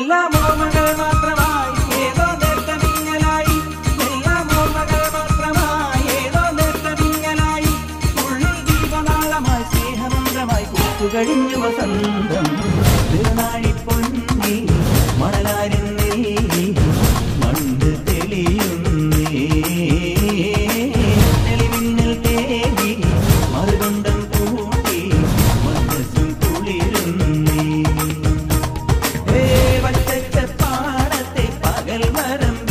എല്ലാം ഓർമ്മകൾ മാത്രമായി ഏതോ നേർത്തമിങ്ങലായി എല്ലാം ഓർമ്മകൾ മാത്രമായി ഏതോ നേർത്തമിങ്ങലായി ഉള്ളിൽ ദീപനാളമായി സ്നേഹമന്ത്രമായി കൂത്തുകഴിഞ്ഞു വസന്തം തിരുനാഴിപ്പൊന്നി മണലാരിന്നേ മണ്ണ് തെളിയുന്നേ തെളിമിന്നൽ തേടി മറുകൊണ്ടം കൂട്ടി മനസ്സും കുളിരുന്നേ വറ്റച്ച പാടത്തെ പകൽ മരം